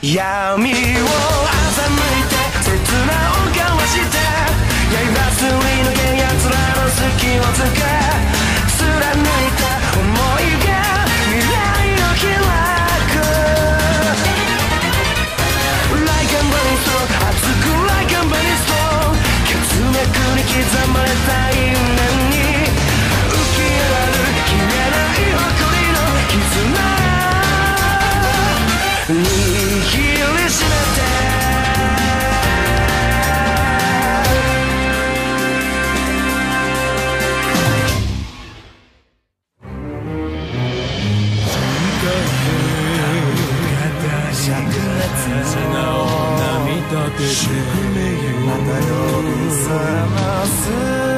闇を欺いて刹那を交わして刃すり抜け奴らの隙をつけ貫いた想いが未来を開く Like a ballisto 熱く Like a ballisto 血脈に刻まれた因縁に浮き上がる消えない誇りの絆握りしめて宿命また呼び覚ます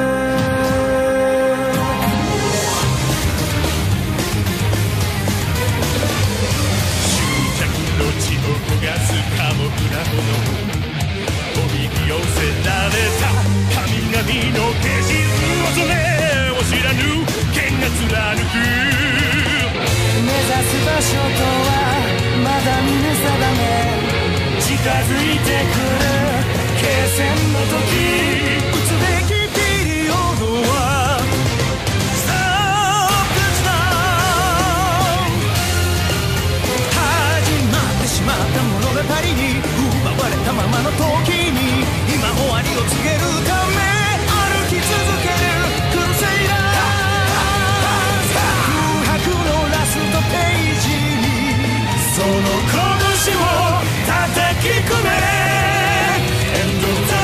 執着の血を焦がす寡黙なほどおびき寄せられた神々の化身恐れを知らぬ剣が貫く目指す場所とはまだ見ぬ定め近づいてくる決戦の時打つべきピリオドは Stop the time 始まってしまった物語に奪われたままの時に今終わりを告げるため歩き続けるクルセイダー空白のラストページにその拳を叩き込め End of the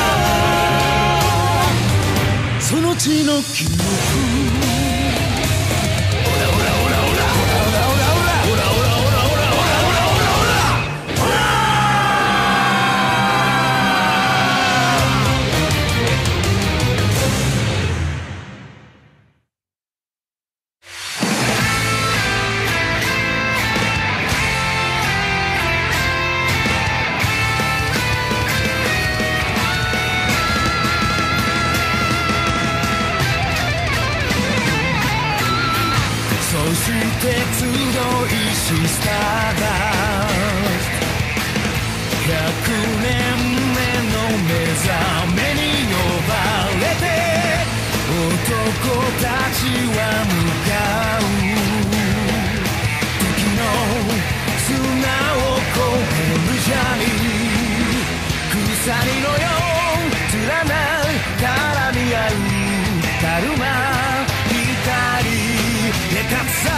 line その血の記憶オラオラオラオラオラオラオラオラオラオラオラオラオラオラオラオラオラオラ鉄道石スターダ100年目の目覚めに呼ばれて男たちは向かう時の砂を越えるジャーニー鎖のよう連な絡み合うだるま光でかさ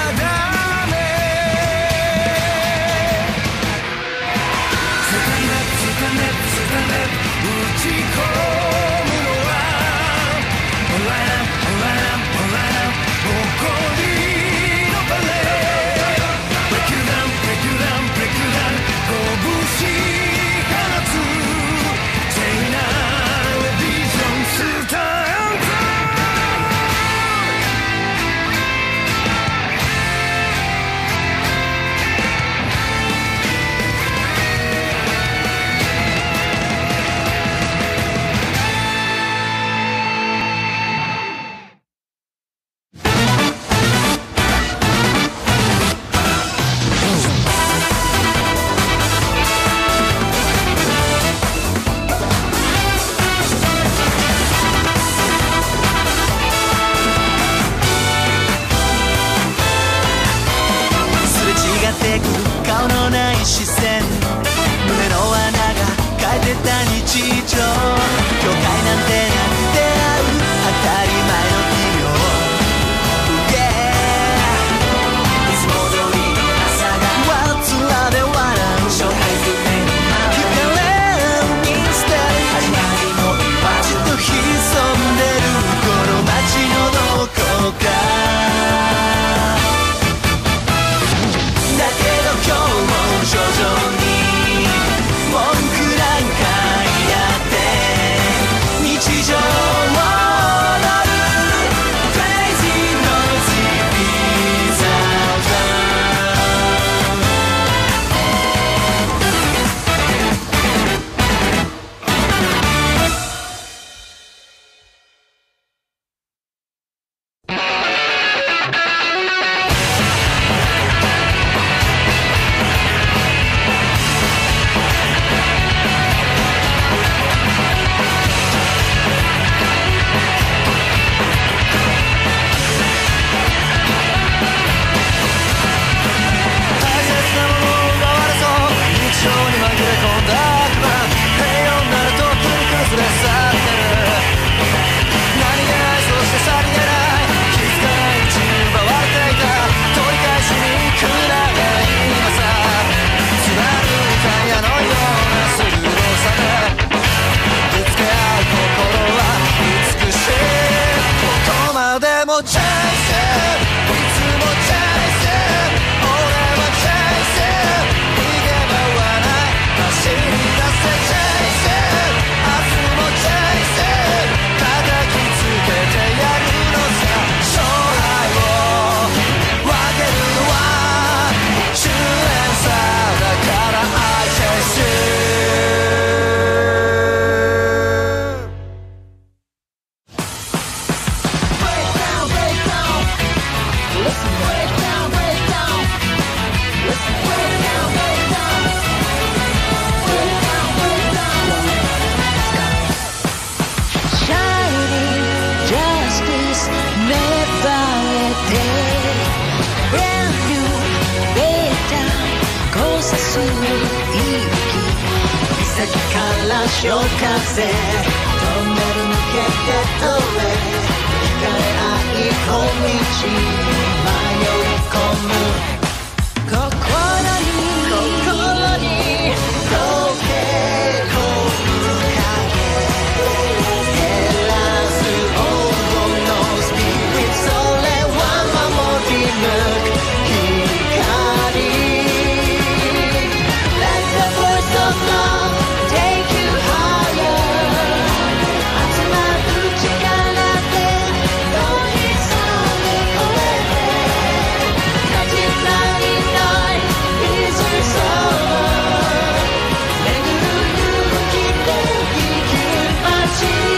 打ち込むのは Alright up, alright up, alright up 誇りのバレー Break you down, break you down, break you down 拳放つ聖なるビジョンスタンドチャンスいつもチャンス俺はチャンス逃げ場はない走り出せチャンス明日もチャンス叩きつけてやるのさ将来を分けるのは10年差だから I chase you潮風トンネル抜けて通れ光ない小道に迷い込む心に溶け込む影照らす黄金のスピリッツそれは守り抜く光 Let the voice of love take you higher 集まる力で遠い空越えて Nothing night is over 巡る勇気で生きる街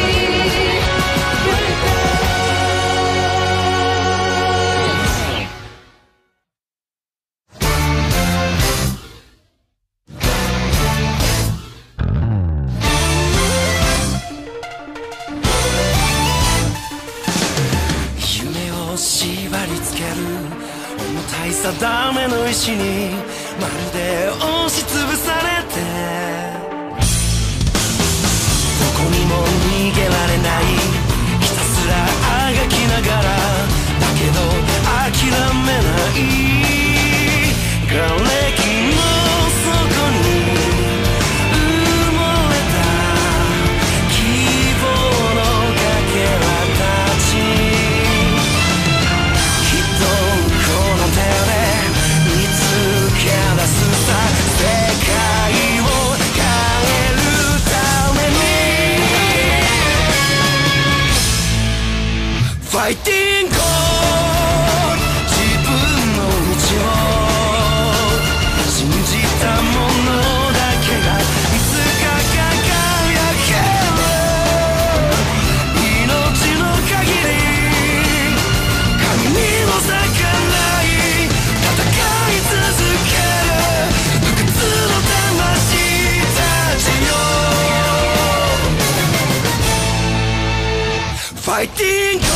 縛り付ける重たい定めの石にまるで押しつぶされてどこにも逃げられないひたすらあがきながらだけど諦めない瓦礫の底に埋もれた希望のかけらたち出すさ世界を変えるために Fighting God 自分の道を信じたものだけがいつか輝ける命の限り神の逆らい戦い続ける不屈の魂たちよ Fighting God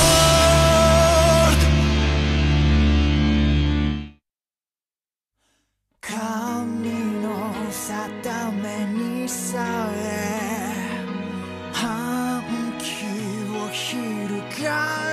神の定めにさえ反旗を翻